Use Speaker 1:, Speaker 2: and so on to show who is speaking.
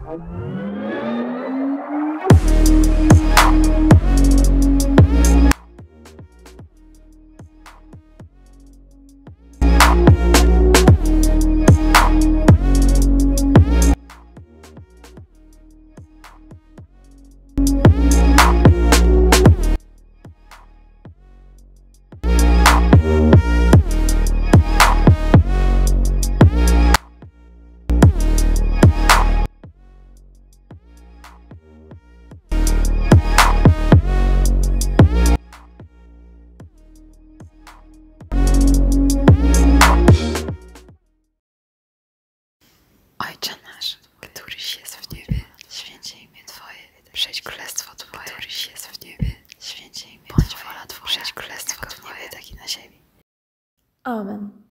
Speaker 1: Ojcze nasz, któryś jest w niebie, święcie imię Twoje, przyjdź królestwo Twoje, któryś jest w niebie, święcie imię Twoje, bądź wola Twoja, przyjdź królestwo Twoje, tak i na ziemi.
Speaker 2: Amen.